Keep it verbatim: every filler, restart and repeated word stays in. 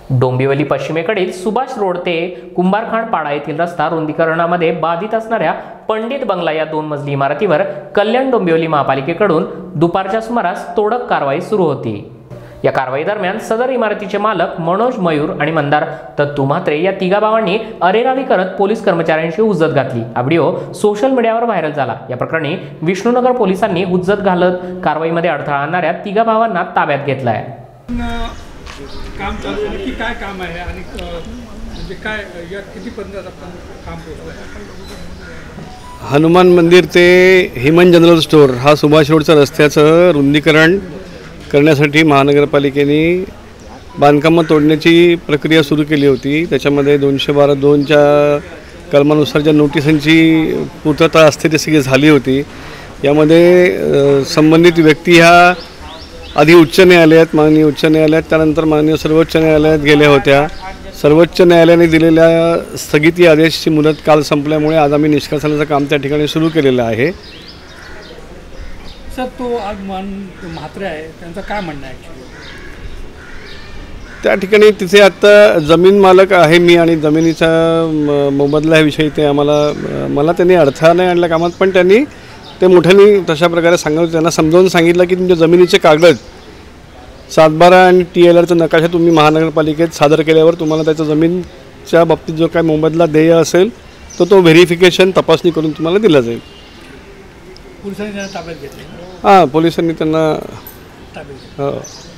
डोंबिवली पश्चिमेकडील सुभाष रोड ते कुंभारखांड पाडा येथील रस्ता रुंदीकरणामध्ये बाधित असणाऱ्या पंडित बंगला या दोन मजली इमारतीवर कल्याण डोंबिवली महापालिकेकडून दुपारच्या सुमारास तोडक कारवाई सुरू होती। या कारवाई दरम्यान सदर इमारतीचे मालक मनोज मयूर आणि मंदार दत्तू म्हात्रे या तिघा भावांनी अरेरावी करत पोलीस कर्मचाऱ्यांशी हुज्जत घातली। हा व्हिडिओ सोशल मीडियावर व्हायरल झाला। या प्रकरणी विष्णुनगर पोलिसांनी हुज्जत घालत कारवाईमध्ये अडथळा आणणाऱ्या तिघा भावांना ताब्यात घेतलाय। काम चालू आहे की काय काम आहे आणि म्हणजे काय या किती पर्यंत आपण काम पोहोचलं? हनुमान मंदिर ते हेमन जनरल स्टोर हा सुभाष रोडचा रस्त्याचं रुंदीकरण करण्यासाठी महानगरपालिकेने बांधकामं तोडण्याची प्रक्रिया सुरू केली होती। त्याच्यामध्ये दोनशे बारा दोनच्या कलमानुसार ज्या नोटिसांची पूर्तता असते ती सगळी झाली होती। यामध्ये संबंधित व्यक्ती ह्या आधी उच्च न्यायालयात माननीय उच्च न्यायालयात त्यानंतर माननीय सर्वोच्च न्यायालयात गेल्या होत्या। सर्वोच्च न्यायालयाने दिलेल्या स्थगिती आदेशाची मुदत काल संपल्यामुळे आज आम्ही निष्कासनाचं काम त्या ठिकाणी सुरू केलेलं आहे। सर तो आज मान म्हात्रे आहे त्यांचं काय म्हणणं आहे? त्या ठिकाणी तिथे आत्ता जमीन मालक आहे मी आणि जमिनीचा मोबदला विषयी ते आम्हाला मला त्यांनी अडथळा नाही आणला कामात, पण त्यांनी ते मोठ्याने तशा प्रकारे सांगत त्यांना समजावून सांगितलं की तुमच्या जमिनीचे कागद सातबारा आणि टी एल आरचा नकाशा तुम्ही महानगरपालिकेत सादर केल्यावर तुम्हाला त्याच्या जमीनच्या बाबतीत जो काय मोबदला देय असेल तो तो व्हेरिफिकेशन तपासणी करून तुम्हाला दिला जाईल। पोलिसांनी त्यांना ताब्यात घेतलं? हां, पोलिसांनी त्यांना ताब्यात हो